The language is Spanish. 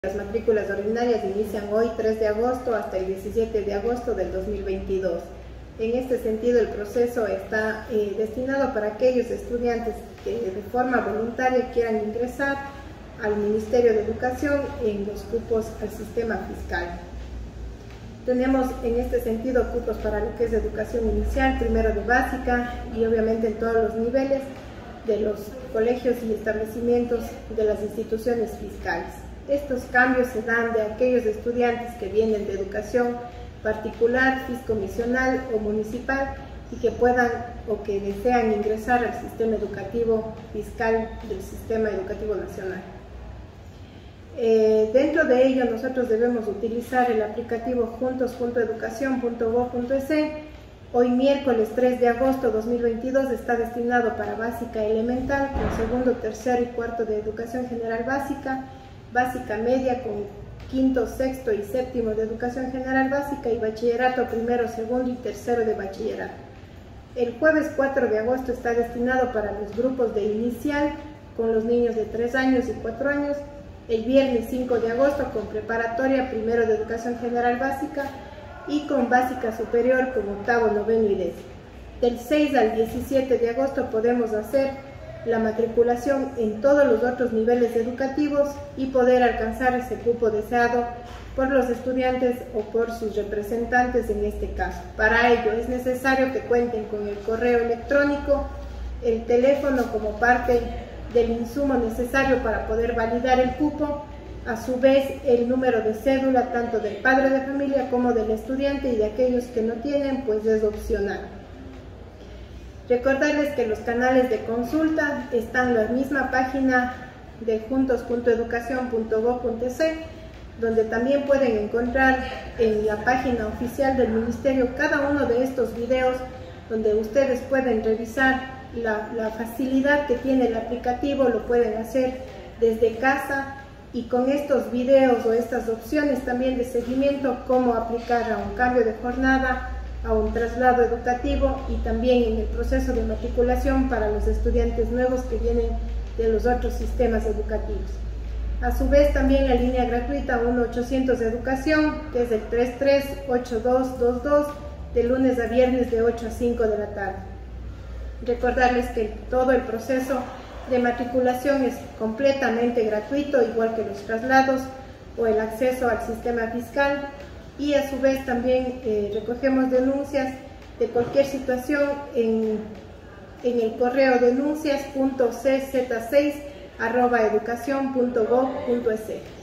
Las matrículas ordinarias inician hoy 3 de agosto hasta el 17 de agosto del 2022. En este sentido, el proceso está destinado para aquellos estudiantes que de forma voluntaria quieran ingresar al Ministerio de Educación en los cupos al sistema fiscal. Tenemos en este sentido cupos para lo que es educación inicial, primero de básica y obviamente en todos los niveles de los colegios y establecimientos de las instituciones fiscales. Estos cambios se dan de aquellos estudiantes que vienen de educación particular, fiscomisional o municipal y que puedan o que desean ingresar al sistema educativo fiscal del Sistema Educativo Nacional. Dentro de ello nosotros debemos utilizar el aplicativo juntos.educación.gov.es. Hoy miércoles 3 de agosto 2022 está destinado para básica elemental con segundo, tercero y cuarto de educación general básica, básica media con quinto, sexto y séptimo de educación general básica y bachillerato primero, segundo y tercero de bachillerato. El jueves 4 de agosto está destinado para los grupos de inicial con los niños de 3 años y 4 años, el viernes 5 de agosto con preparatoria primero de educación general básica y con básica superior con octavo, noveno y décimo. Del 6 al 17 de agosto podemos hacer la matriculación en todos los otros niveles educativos y poder alcanzar ese cupo deseado por los estudiantes o por sus representantes en este caso. Para ello es necesario que cuenten con el correo electrónico, el teléfono como parte del insumo necesario para poder validar el cupo, a su vez el número de cédula tanto del padre de familia como del estudiante, y de aquellos que no tienen pues es opcional. Recordarles que los canales de consulta están en la misma página de juntos.educación.gov.es, donde también pueden encontrar en la página oficial del Ministerio cada uno de estos videos, donde ustedes pueden revisar la facilidad que tiene el aplicativo, lo pueden hacer desde casa y con estos videos o estas opciones también de seguimiento, cómo aplicar a un cambio de jornada, a un traslado educativo y también en el proceso de matriculación para los estudiantes nuevos que vienen de los otros sistemas educativos. A su vez también la línea gratuita 1-800 Educación, que es el 338222, de lunes a viernes de 8 a 5 de la tarde. Recordarles que todo el proceso de matriculación es completamente gratuito, igual que los traslados o el acceso al sistema fiscal. Y a su vez también recogemos denuncias de cualquier situación en el correo denuncias.cz6@educacion.gov.es.